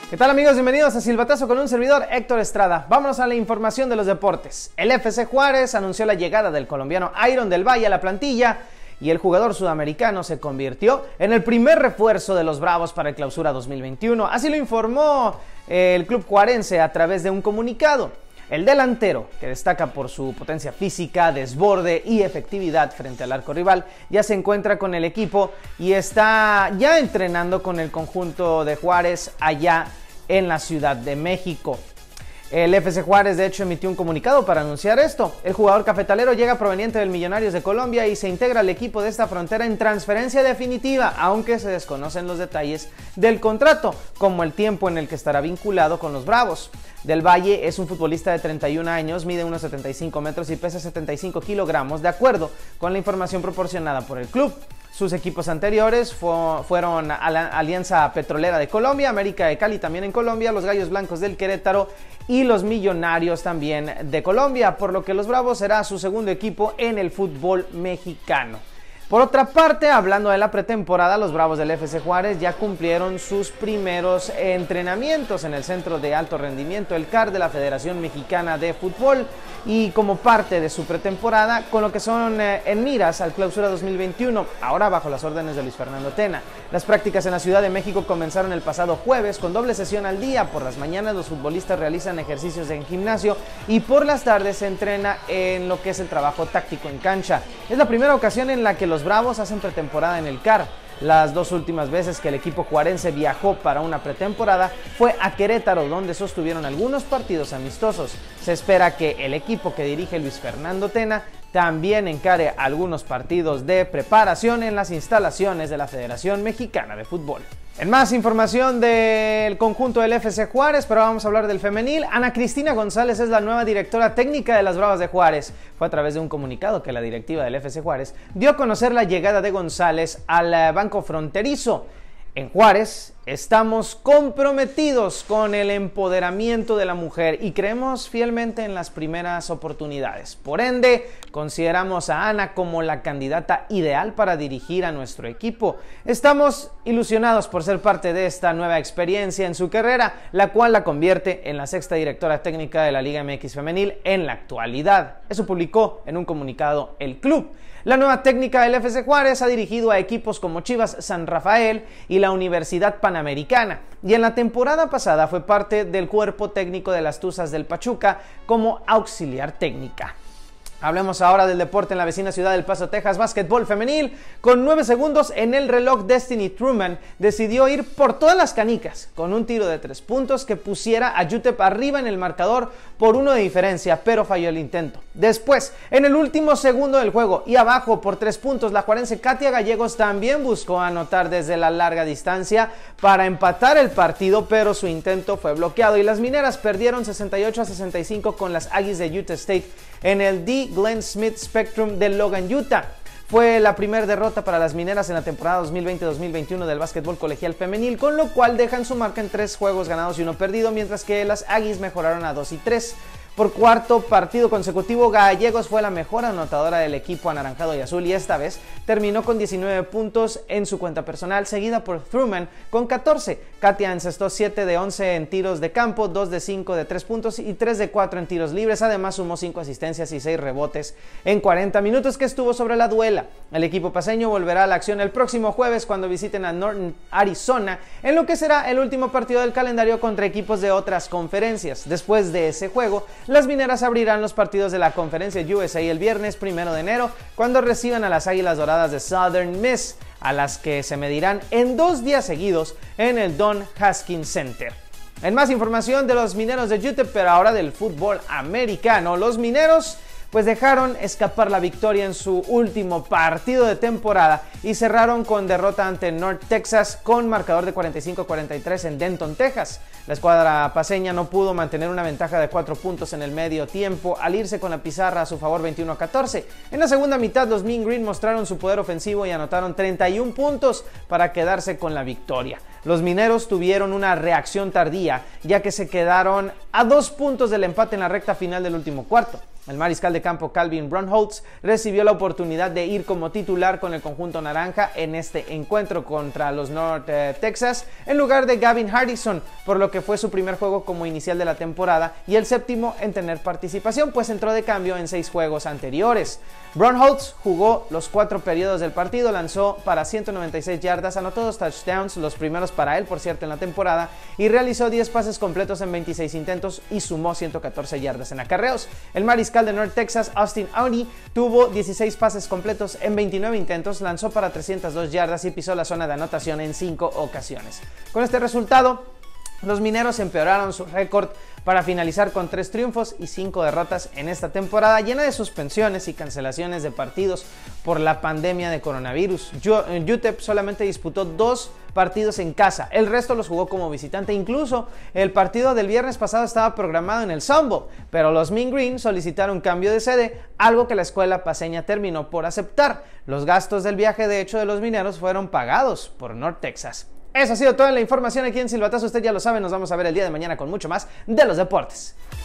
¿Qué tal, amigos? Bienvenidos a Silbatazo con un servidor, Héctor Estrada. Vámonos a la información de los deportes. El FC Juárez anunció la llegada del colombiano Iron del Valle a la plantilla y el jugador sudamericano se convirtió en el primer refuerzo de los Bravos para el Clausura 2021. Así lo informó el club juarense a través de un comunicado. El delantero, que destaca por su potencia física, desborde y efectividad frente al arco rival, ya se encuentra con el equipo y está ya entrenando con el conjunto de Juárez allá en la Ciudad de México. El FC Juárez de hecho emitió un comunicado para anunciar esto. El jugador cafetalero llega proveniente del Millonarios de Colombia y se integra al equipo de esta frontera en transferencia definitiva, aunque se desconocen los detalles del contrato, como el tiempo en el que estará vinculado con los Bravos. Del Valle es un futbolista de 31 años, mide unos 75 metros y pesa 75 kilogramos, de acuerdo con la información proporcionada por el club. Sus equipos anteriores fueron a la Alianza Petrolera de Colombia, América de Cali también en Colombia, los Gallos Blancos del Querétaro y los Millonarios también de Colombia, por lo que los Bravos será su segundo equipo en el fútbol mexicano. Por otra parte, hablando de la pretemporada, los Bravos del FC Juárez ya cumplieron sus primeros entrenamientos en el Centro de Alto Rendimiento, el CAR de la Federación Mexicana de Fútbol, y como parte de su pretemporada, con lo que son en miras al Clausura 2021, ahora bajo las órdenes de Luis Fernando Tena. Las prácticas en la Ciudad de México comenzaron el pasado jueves con doble sesión al día. Por las mañanas los futbolistas realizan ejercicios en gimnasio y por las tardes se entrena en lo que es el trabajo táctico en cancha. Es la primera ocasión en la que los Bravos hacen pretemporada en el CAR. Las dos últimas veces que el equipo juarense viajó para una pretemporada fue a Querétaro, donde sostuvieron algunos partidos amistosos. Se espera que el equipo que dirige Luis Fernando Tena también encare algunos partidos de preparación en las instalaciones de la Federación Mexicana de Fútbol. En más información del conjunto del FC Juárez, pero vamos a hablar del femenil. Ana Cristina González es la nueva directora técnica de las Bravas de Juárez. Fue a través de un comunicado que la directiva del FC Juárez dio a conocer la llegada de González al banco fronterizo. En Juárez estamos comprometidos con el empoderamiento de la mujer y creemos fielmente en las primeras oportunidades. Por ende, consideramos a Ana como la candidata ideal para dirigir a nuestro equipo. Estamos ilusionados por ser parte de esta nueva experiencia en su carrera, la cual la convierte en la sexta directora técnica de la Liga MX Femenil en la actualidad. Eso publicó en un comunicado el club. La nueva técnica del FC Juárez ha dirigido a equipos como Chivas San Rafael y la Universidad Panamericana, y en la temporada pasada fue parte del cuerpo técnico de las Tuzas del Pachuca como auxiliar técnica. Hablemos ahora del deporte en la vecina ciudad del Paso, Texas. Básquetbol femenil. Con 9 segundos en el reloj, Destiny Truman decidió ir por todas las canicas con un tiro de 3 puntos que pusiera a UTEP arriba en el marcador por 1 de diferencia, pero falló el intento. Después, en el último segundo del juego y abajo por 3 puntos, la juarense Katia Gallegos también buscó anotar desde la larga distancia para empatar el partido, pero su intento fue bloqueado y las mineras perdieron 68-65 con las Aggies de Utah State en el D. Glenn Smith Spectrum de Logan, Utah. Fue la primera derrota para las mineras en la temporada 2020-2021 del básquetbol colegial femenil, con lo cual dejan su marca en 3 juegos ganados y 1 perdido, mientras que las Aggies mejoraron a 2 y 3. Por cuarto partido consecutivo, Gallegos fue la mejor anotadora del equipo anaranjado y azul y esta vez terminó con 19 puntos en su cuenta personal, seguida por Truman con 14. Katia encestó 7 de 11 en tiros de campo, 2 de 5 de 3 puntos y 3 de 4 en tiros libres. Además sumó 5 asistencias y 6 rebotes en 40 minutos que estuvo sobre la duela. El equipo paceño volverá a la acción el próximo jueves cuando visiten a Norton, Arizona, en lo que será el último partido del calendario contra equipos de otras conferencias. Después de ese juego, las mineras abrirán los partidos de la conferencia USA el viernes 1 de enero cuando reciban a las Águilas Doradas de Southern Miss, a las que se medirán en 2 días seguidos en el Don Haskins Center. En más información de los mineros de UTEP, pero ahora del fútbol americano, los mineros pues dejaron escapar la victoria en su último partido de temporada y cerraron con derrota ante North Texas con marcador de 45-43 en Denton, Texas. La escuadra paceña no pudo mantener una ventaja de 4 puntos en el medio tiempo al irse con la pizarra a su favor 21-14. En la segunda mitad los Mean Green mostraron su poder ofensivo y anotaron 31 puntos para quedarse con la victoria. Los mineros tuvieron una reacción tardía ya que se quedaron a 2 puntos del empate en la recta final del último cuarto. El mariscal de campo Calvin Brownholtz recibió la oportunidad de ir como titular con el conjunto naranja en este encuentro contra los North Texas en lugar de Gavin Hardison, por lo que fue su primer juego como inicial de la temporada y el séptimo en tener participación, pues entró de cambio en 6 juegos anteriores. Brownholtz jugó los 4 periodos del partido, lanzó para 196 yardas, anotó 2 touchdowns, los primeros para él, por cierto, en la temporada, y realizó 10 pases completos en 26 intentos y sumó 114 yardas en acarreos. El mariscal de North Texas, Austin Aune, tuvo 16 pases completos en 29 intentos, lanzó para 302 yardas y pisó la zona de anotación en 5 ocasiones. Con este resultado, los mineros empeoraron su récord para finalizar con 3 triunfos y 5 derrotas en esta temporada llena de suspensiones y cancelaciones de partidos por la pandemia de coronavirus. UTEP solamente disputó 2 partidos en casa, el resto los jugó como visitante. Incluso el partido del viernes pasado estaba programado en el Sun Bowl, pero los Mean Green solicitaron cambio de sede, algo que la escuela paceña terminó por aceptar. Los gastos del viaje, de hecho, de los mineros fueron pagados por North Texas. Eso ha sido toda la información aquí en Silbatazo. Usted ya lo sabe, nos vamos a ver el día de mañana con mucho más de los deportes.